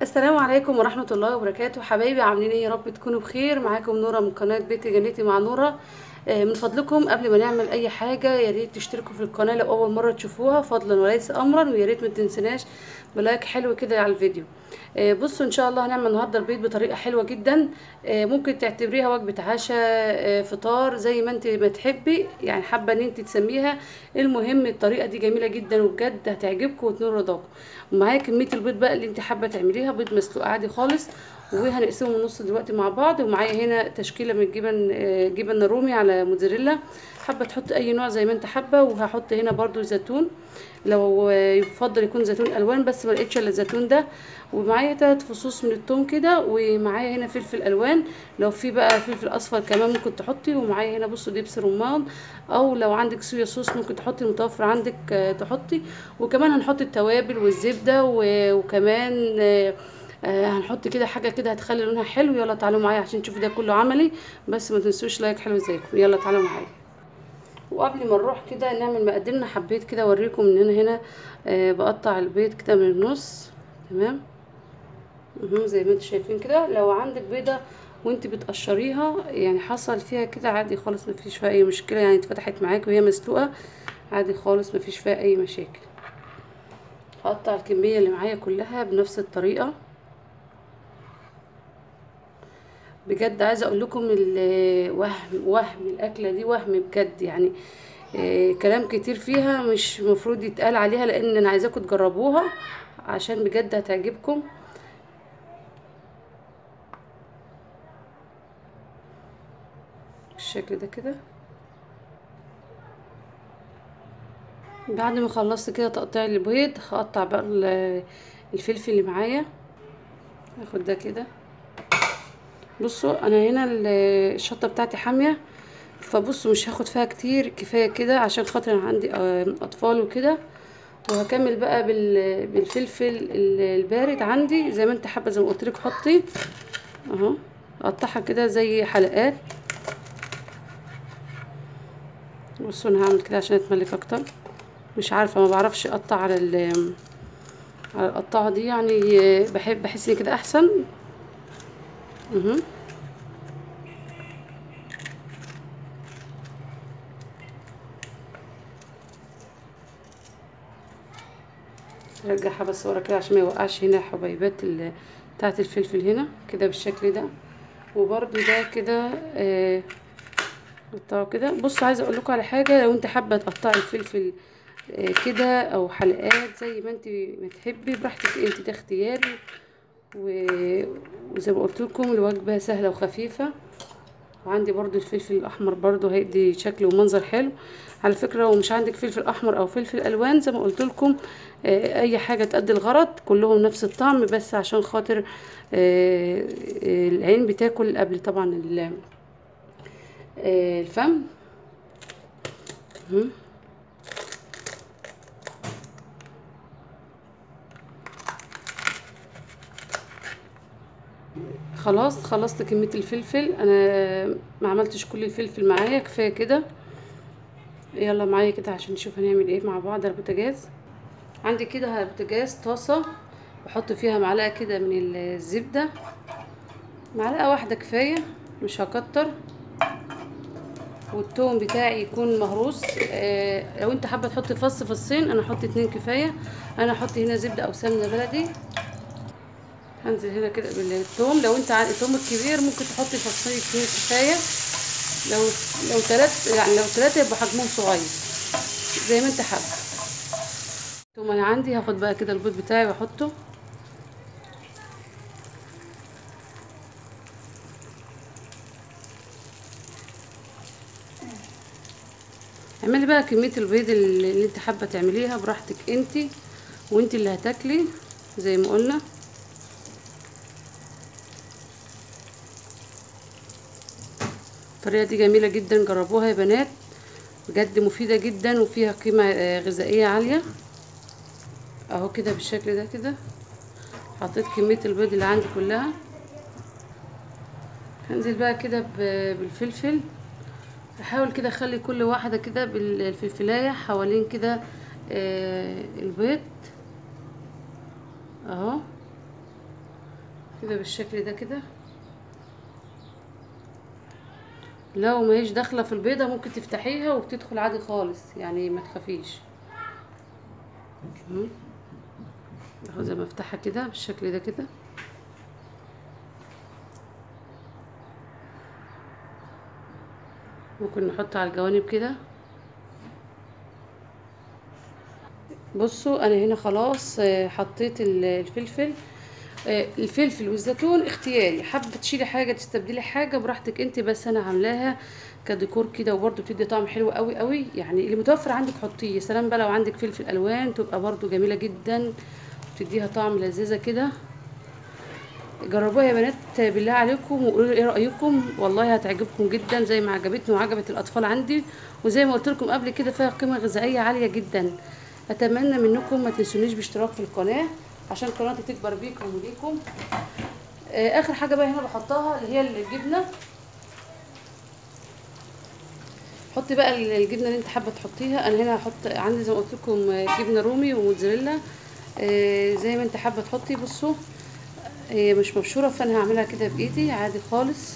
السلام عليكم ورحمة الله وبركاته. حبايبي عاملين ايه؟ يا رب تكونوا بخير. معاكم نورة من قناة بيتي جنتي مع نورة. من فضلكم قبل ما نعمل اي حاجة يا ريت تشتركوا في القناة لو اول مرة تشوفوها، فضلا وليس امرا، ويا ريت ما تنسناش بلايك حلو كده على الفيديو. بصوا ان شاء الله هنعمل النهارده البيض بطريقة حلوة جدا. ممكن تعتبريها وجبة عشاء، فطار، زي ما انت ما تحبي، يعني حابة ان انت تسميها. المهم الطريقة دي جميلة جدا وبجد هتعجبكم وتنور رضاكم. ومعايا كميه البيض بقى اللي انت حابه تعمليها، بيض مسلوق عادي خالص، وهنقسمه نص دلوقتي مع بعض. ومعايا هنا تشكيله من الجبن، جبن رومي على موتزاريلا، حابه تحط اي نوع زي ما انت حابه. وهحط هنا برضو زيتون، لو يفضل يكون زيتون الوان، بس ما لقيتش الا الزيتون ده. ومعايا 3 فصوص من الثوم كده، ومعايا هنا فلفل الوان، لو في بقى فلفل اصفر كمان ممكن تحطي. ومعايا هنا بصوا دبس رمان، او لو عندك صويا صوص ممكن تحطي، متوفر عندك تحطي. وكمان هنحط التوابل والزبده وكمان هنحط كده حاجه كده هتخلي لونها حلو. يلا تعالوا معايا عشان تشوفوا ده كله عملي، بس ما تنسوش لايك حلو زيكم. يلا تعالوا معايا. وقبل ما نروح كده نعمل مقاديرنا، حبيت كده اوريكم ان انا هنا بقطع البيض كده من النص. تمام. زي ما انتم شايفين كده. لو عندك بيضه وانت بتقشريها يعني حصل فيها كده عادي خالص، مفيش فيها اي مشكله، يعني اتفتحت معاك وهي مسلوقه عادي خالص، مفيش فيها اي مشاكل. هقطع الكميه اللي معايا كلها بنفس الطريقه. بجد عايزه اقول لكم وهم الاكله دي وهم بجد يعني. كلام كتير فيها مش مفروض يتقال عليها، لان انا عايزاكم تجربوها عشان بجد هتعجبكم. بالشكل ده كده. بعد ما خلصت كده تقطيع البيض، هقطع بقى الفلفل اللي معايا. هاخد ده كده. بصوا انا هنا الشطه بتاعتي حاميه، فبصوا مش هاخد فيها كتير، كفايه كده عشان خاطر انا عندي اطفال وكده. وهكمل بقى بالفلفل البارد عندي زي ما انت حابه، زي ما قلت لك حطي اهو. اقطعها كده زي حلقات. بصوا انا هعمل كده عشان اتملك اكتر. مش عارفه، ما بعرفش اقطع على القطاعه دي يعني. بحس ان كده احسن. اهو. رجعها بس ورا كده عشان ما يوقعش هنا حبيبات بتاعه الفلفل هنا كده بالشكل ده. وبرده ده كده قطعه كده. بص عايزه اقول لكم على حاجه، لو انت حابه تقطعي الفلفل كده او حلقات زي ما انت ما تحبي براحتك، انت ده اختياري. وزي ما قلت لكم الوجبه سهله وخفيفه. وعندي برضو الفلفل الاحمر برضو هيدي شكل ومنظر حلو. على فكره لو مش عندك فلفل احمر او فلفل الوان زي ما قلت لكم، اي حاجه تأدي الغرض، كلهم نفس الطعم، بس عشان خاطر العين بتاكل قبل طبعا الفم. خلاص خلصت كميه الفلفل. انا ما عملتش كل الفلفل معايا، كفايه كده. يلا معايا كده عشان نشوف هنعمل ايه مع بعض على البوتاجاز. عندي كده على البوتاجاز طاسه، بحط فيها معلقه كده من الزبده، معلقه واحده كفايه، مش هكتر. والثوم بتاعي يكون مهروس. لو انت حابه تحطي فصين، انا احط 2 كفايه. انا احط هنا زبده او سمنه بلدي. هنزل هنا كده بالثوم. لو انت الثوم الكبير ممكن تحطي فصين 2 كفايه. لو لو 3 يعني، لو 3 يبقى حجمهم صغير زي ما انت حابه. ثم انا عندي هاخد بقى كده البيض بتاعي واحطه. اعملي بقى كميه البيض اللي انت حابه تعمليها براحتك انت، وانت اللي هتاكلي زي ما قلنا. الطريقه دي جميله جدا، جربوها يا بنات، بجد مفيده جدا وفيها قيمه غذائيه عاليه. اهو كده بالشكل ده كده. حطيت كميه البيض اللي عندي كلها. هنزل بقى كده بالفلفل. احاول كده اخلي كل واحده كده بالفلفلايه حوالين كده البيض اهو. كده بالشكل ده كده. لو ما هيش داخله في البيضه ممكن تفتحيها وبتدخل عادي خالص، يعني ما تخافيش. زي ما افتحها كده بالشكل ده كده. ممكن نحط على الجوانب كده. بصوا انا هنا خلاص حطيت الفلفل. الفلفل والزيتون اختياري، حابه تشيلي حاجه تستبدلي حاجه براحتك انت، بس انا عاملاها كديكور كده، وبرده بتدي طعم حلو قوي قوي. يعني اللي متوفر عندك حطيه. يا سلام بقى لو عندك فلفل الوان تبقى برده جميله جدا، بتديها طعم لذيذه كده. جربوها يا بنات بالله عليكم وقولوا لي ايه رايكم، والله هتعجبكم جدا زي ما عجبتني وعجبت الاطفال عندي. وزي ما قلت لكم قبل كده فيها قيمه غذائيه عاليه جدا. اتمنى منكم ما تنسونيش باشتراك في القناه عشان قناتي تكبر بيكم وليكم. اخر حاجه بقى هنا بحطها اللي هي الجبنه. حطي بقى الجبنه اللي انت حابه تحطيها. انا هنا هحط عندي زي ما قلت لكم جبنه رومي وموتزاريلا، زي ما انت حابه تحطي. بصوا هي مش مبشوره فانا هعملها كده بايدي عادي خالص.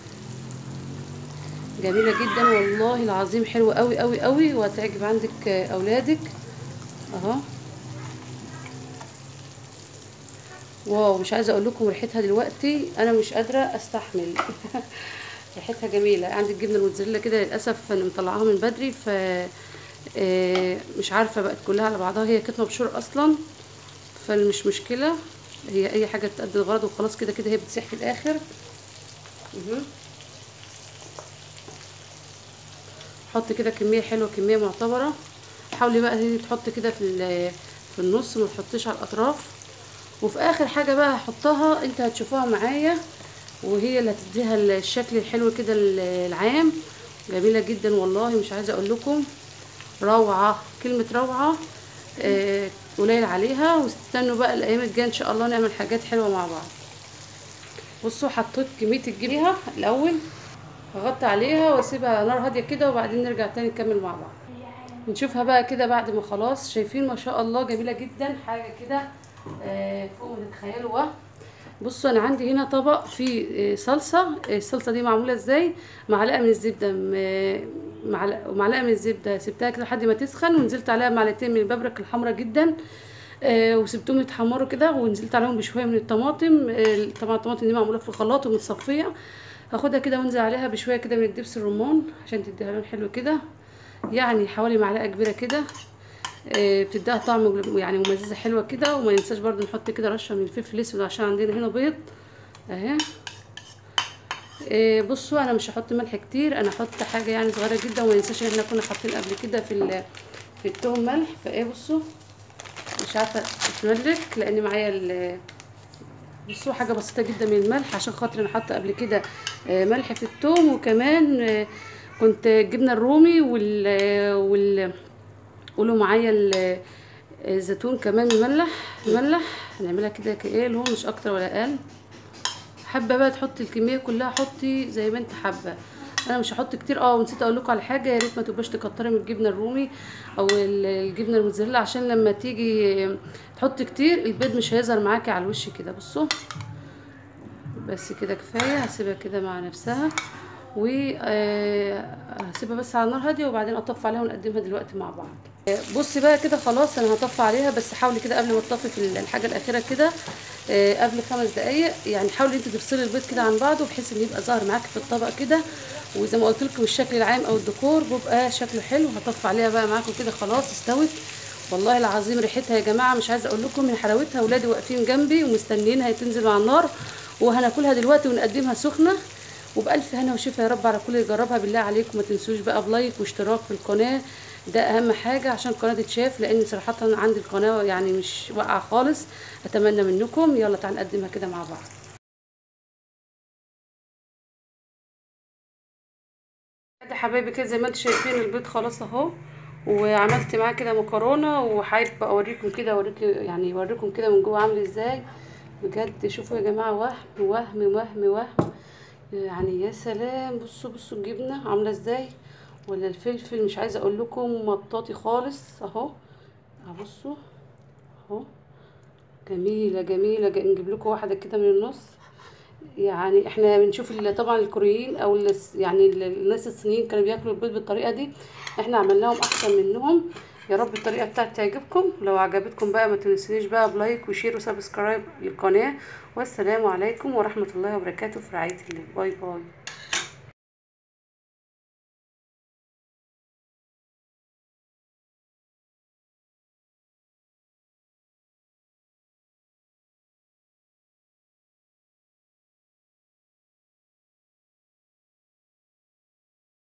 جميله جدا والله العظيم، حلوه قوي قوي قوي وهتعجب عندك اولادك اهو. واو، مش عايزه اقول لكم ريحتها دلوقتي انا مش قادره استحمل. ريحتها جميله. عندي الجبنه الموتزاريلا كده للاسف انا مطلعاها من بدري، ف مش عارفه بقت كلها على بعضها. هي كانت مبشوره اصلا فمش مشكله، هي اي حاجه تأدي الغرض وخلاص. كده كده هي بتسيح في الاخر. حط كده كميه حلوه، كميه معتبره. حاولي بقى هي تحط كده في النص، ما تحطيش على الاطراف. وفي اخر حاجه بقى هحطها انت هتشوفوها معايا، وهي اللي هتديها الشكل الحلو كده العام. جميله جدا والله مش عايزه اقول لكم، روعه، كلمه روعه قليل عليها. واستنوا بقى الايام الجايه ان شاء الله نعمل حاجات حلوه مع بعض. بصوا حطيت كميه الجبنه الاول، هغطي عليها واسيبها نار هاديه كده وبعدين نرجع تاني نكمل مع بعض. نشوفها بقى كده بعد ما خلاص. شايفين ما شاء الله جميله جدا، حاجه كده فوق ما تتخيلوا. بصوا انا عندي هنا طبق فيه صلصه. الصلصه دي معموله ازاي؟ معلقه من الزبده، معلقه من الزبده سبتها كده لحد ما تسخن، ونزلت عليها معلقتين من البابريكا الحمراء جدا، وسبتهم يتحمروا كده، ونزلت عليهم بشويه من الطماطم. طبعا الطماطم دي معموله في الخلاط ومتصفيه. هاخدها كده وانزل عليها بشويه كده من الدبس الرمان عشان تديها لون حلو كده، يعني حوالي معلقه كبيره كده. بتديها طعم يعني مميزه حلوه كده. وما ننساش برضو نحط كده رشه من الفلفل الاسود عشان عندنا هنا بيض اهي. بصوا انا مش هحط ملح كتير، انا هحط حاجه يعني صغيره جدا. وما ننساش ان احنا كنا حاطين قبل كده في التوم ملح. فايه بصوا مش عارفه اتملك لان معايا بصوا حاجه بسيطه جدا من الملح عشان خاطر انا حاطه قبل كده ملح في التوم. وكمان كنت جبنا الرومي قولوا معايا الزيتون كمان مملح. هنعملها كده كايه اللي هو مش اكتر ولا اقل. حابه بقى تحطي الكميه كلها حطي زي ما انت حابه، انا مش هحط كتير. ونسيت اقول لكم على حاجه، يا ريت ما تبقاش تكتري من الجبنه الرومي او الجبنه الموتزاريلا عشان لما تيجي تحطي كتير البيض مش هيظهر معاكي على الوش كده. بصوا بس كده كفايه. هسيبها كده مع نفسها وهسيبها بس على نار هاديه وبعدين اطفي عليها ونقدمها دلوقتي مع بعض. بصي بقى كده خلاص انا هطفي عليها، بس حاولي كده قبل ما تطفي في الحاجه الاخيره كده قبل 5 دقايق يعني. حاولي انت تفصلي البيض كده عن بعضه بحيث ان يبقى ظاهر معاكي في الطبق كده. وزي ما قلت لكم الشكل العام او الديكور بيبقى شكله حلو. هطفي عليها بقى معاكم كده خلاص استوت. والله العظيم ريحتها يا جماعه مش عايزه اقول لكم من حلاوتها. ولادي واقفين جنبي ومستنيينها تنزل على النار، وهناكلها دلوقتي ونقدمها سخنه. وبألف هنا وشفا يا رب على كل اللي يجربها. بالله عليكم ما تنسوش بقى بلايك واشتراك في القناه، ده اهم حاجه عشان القناه تتشاف، لان صراحه عندي القناه يعني مش واقعه خالص. اتمنى منكم. يلا تعالوا نقدمها كده مع بعض. يا حبايبي كده زي ما انتم شايفين البيض خلاص اهو، وعملت معاه كده مكرونه. وحابه اوريكم كده يعني اوريكم كده من جوه عامل ازاي. بجد شوفوا يا جماعه، وهم يعني. يا سلام، بصوا الجبنه عامله ازاي، ولا الفلفل مش عايزه اقول لكم مطاطي خالص اهو. بصوا اهو جميله جميله. نجيب لكم واحده كده من النص. يعني احنا بنشوف طبعا الكوريين او يعني الناس الصينيين كانوا بياكلوا البيض بالطريقه دي. احنا عملناهم احسن منهم. يا رب الطريقه بتاعتي تعجبكم. لو عجبتكم بقى ما تنسونيش بقى بلايك وشير وسبسكرايب للقناه. والسلام عليكم ورحمه الله وبركاته، في رعايه الله. باي باي.